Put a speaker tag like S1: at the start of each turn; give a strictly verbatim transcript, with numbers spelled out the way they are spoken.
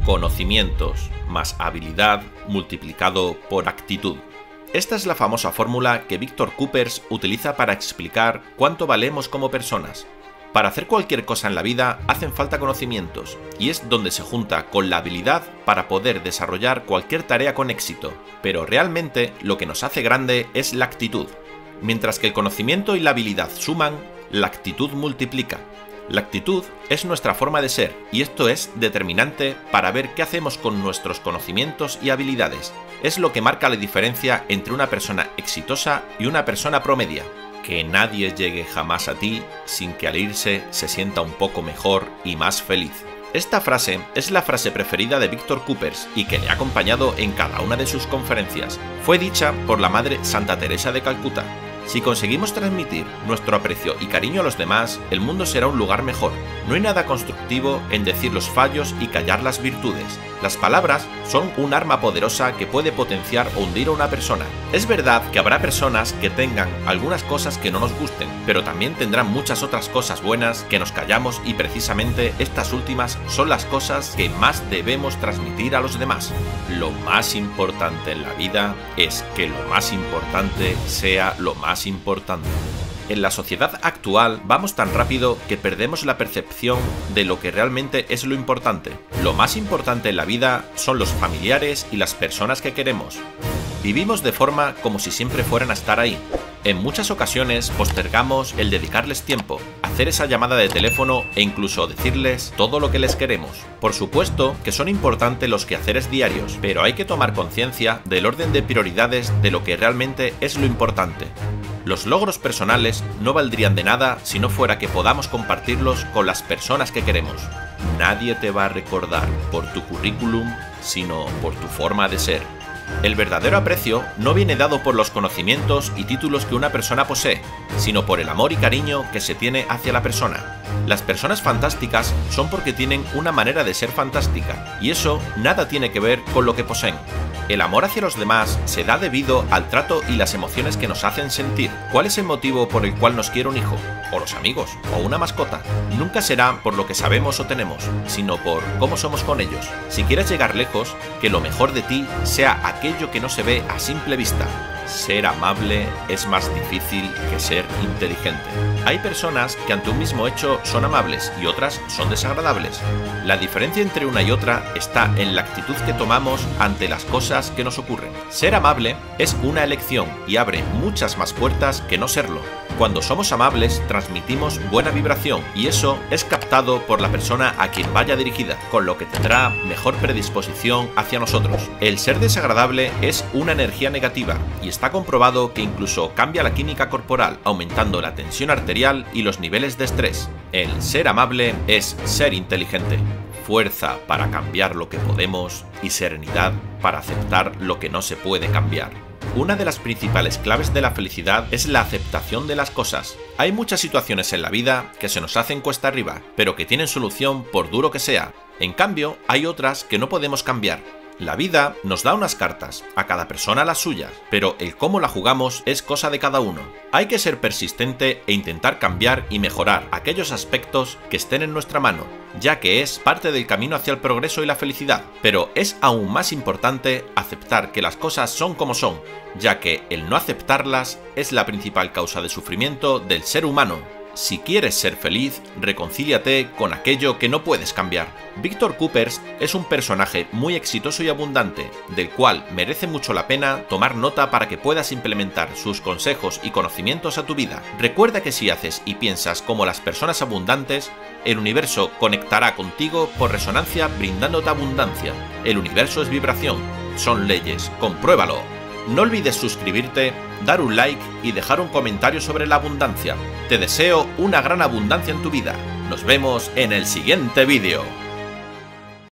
S1: Conocimientos más habilidad multiplicado por actitud. Esta es la famosa fórmula que Víctor Coopers utiliza para explicar cuánto valemos como personas. Para hacer cualquier cosa en la vida hacen falta conocimientos, y es donde se junta con la habilidad para poder desarrollar cualquier tarea con éxito. Pero realmente lo que nos hace grande es la actitud. Mientras que el conocimiento y la habilidad suman, la actitud multiplica. La actitud es nuestra forma de ser, y esto es determinante para ver qué hacemos con nuestros conocimientos y habilidades. Es lo que marca la diferencia entre una persona exitosa y una persona promedia. Que nadie llegue jamás a ti sin que al irse se sienta un poco mejor y más feliz. Esta frase es la frase preferida de Víctor Coopers y que le ha acompañado en cada una de sus conferencias. Fue dicha por la madre Santa Teresa de Calcuta. Si conseguimos transmitir nuestro aprecio y cariño a los demás, el mundo será un lugar mejor. No hay nada constructivo en decir los fallos y callar las virtudes. Las palabras son un arma poderosa que puede potenciar o hundir a una persona. Es verdad que habrá personas que tengan algunas cosas que no nos gusten, pero también tendrán muchas otras cosas buenas que nos callamos, y precisamente estas últimas son las cosas que más debemos transmitir a los demás. Lo más importante en la vida es que lo más importante sea lo más importante. En la sociedad actual vamos tan rápido que perdemos la percepción de lo que realmente es lo importante. Lo más importante en la vida son los familiares y las personas que queremos. Vivimos de forma como si siempre fueran a estar ahí. En muchas ocasiones postergamos el dedicarles tiempo, hacer esa llamada de teléfono e incluso decirles todo lo que les queremos. Por supuesto que son importantes los quehaceres diarios, pero hay que tomar conciencia del orden de prioridades de lo que realmente es lo importante. Los logros personales no valdrían de nada si no fuera que podamos compartirlos con las personas que queremos. Nadie te va a recordar por tu currículum, sino por tu forma de ser. El verdadero aprecio no viene dado por los conocimientos y títulos que una persona posee, sino por el amor y cariño que se tiene hacia la persona. Las personas fantásticas son porque tienen una manera de ser fantástica, y eso nada tiene que ver con lo que poseen. El amor hacia los demás se da debido al trato y las emociones que nos hacen sentir. ¿Cuál es el motivo por el cual nos quiere un hijo? ¿O los amigos? ¿O una mascota? Nunca será por lo que sabemos o tenemos, sino por cómo somos con ellos. Si quieres llegar lejos, que lo mejor de ti sea aquello que no se ve a simple vista. Ser amable es más difícil que ser inteligente. Hay personas que ante un mismo hecho son amables y otras son desagradables. La diferencia entre una y otra está en la actitud que tomamos ante las cosas que nos ocurren. Ser amable es una elección y abre muchas más puertas que no serlo. Cuando somos amables transmitimos buena vibración, y eso es captado por la persona a quien vaya dirigida, con lo que tendrá mejor predisposición hacia nosotros. El ser desagradable es una energía negativa, y está comprobado que incluso cambia la química corporal, aumentando la tensión arterial y los niveles de estrés. El ser amable es ser inteligente. Fuerza para cambiar lo que podemos y serenidad para aceptar lo que no se puede cambiar. Una de las principales claves de la felicidad es la aceptación de las cosas. Hay muchas situaciones en la vida que se nos hacen cuesta arriba, pero que tienen solución por duro que sea. En cambio, hay otras que no podemos cambiar. La vida nos da unas cartas, a cada persona las suyas, pero el cómo la jugamos es cosa de cada uno. Hay que ser persistente e intentar cambiar y mejorar aquellos aspectos que estén en nuestra mano, ya que es parte del camino hacia el progreso y la felicidad. Pero es aún más importante aceptar que las cosas son como son, ya que el no aceptarlas es la principal causa de sufrimiento del ser humano. Si quieres ser feliz, reconcíliate con aquello que no puedes cambiar. Víctor Coopers es un personaje muy exitoso y abundante, del cual merece mucho la pena tomar nota para que puedas implementar sus consejos y conocimientos a tu vida. Recuerda que si haces y piensas como las personas abundantes, el universo conectará contigo por resonancia brindándote abundancia. El universo es vibración, son leyes, compruébalo. No olvides suscribirte, dar un like y dejar un comentario sobre la abundancia. Te deseo una gran abundancia en tu vida. Nos vemos en el siguiente vídeo.